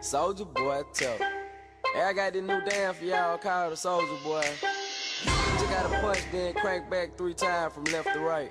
Soulja Boy tough. Hey, I got this new dance for y'all called the Soulja Boy. You just gotta punch, then crank back 3 times from left to right.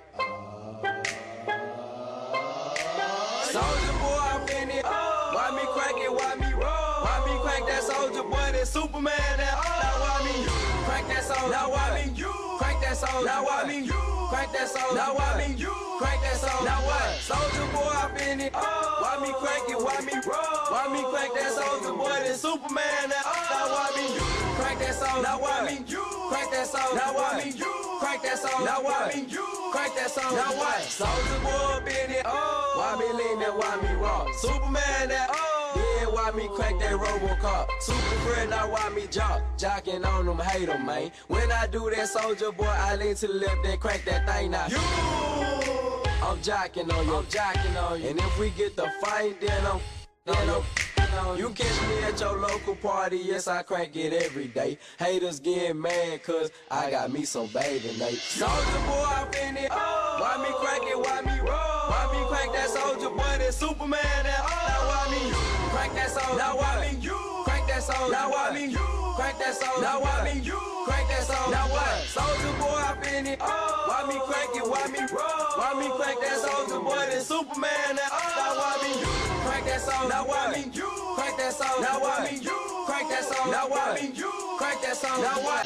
Soulja Boy, I'm in it. Why me crank it? Why me roll? Why me crank that Soulja Boy? That Superman that. Now why me crank that Soulja? Now why me crank that Soulja? Now why me crank that Soulja? Now why me crank that Soulja? Now what? Soulja Boy, I'm in it. Why me crank it? Why me roll? Why me crank that Soulja Boy? That Superman that. Now why me crank that Soulja? Now why me crank that Soulja? Now why me crank that Soulja? Now why me crank that Soulja? Now what? Soulja Boy, up in it. Why me lean that? Why me rock? Superman that. Yeah, why me crank that Robocop? Super friend, now why me jocking on them, hate them, man. When I do that Soulja Boy, I lean to the left, then crank that thing now. I'm jocking on you, I'm jocking on you. And if we get the fight, then I'm you catch me at your local party, yes, I crank it every day. Haters getting mad, cause I got me some bathing Nate. Soulja Boy, I'm in it. Why me crank it? Why me roll? Why me crank that Soulja Boy? That Superman that. Now why me crank that Soulja? Now why me crank that Soulja? Now why me crank that Soulja? Now why me crank that Soulja? Now what? Soulja Boy, I'm in it. Why me crank it? Why me roll? Why me crank that Soulja Boy? That Superman that. Now why me crank that Soulja? Now why me crank that Soulja? Now why me crank that Soulja? Now why me crank that Soulja? Now what?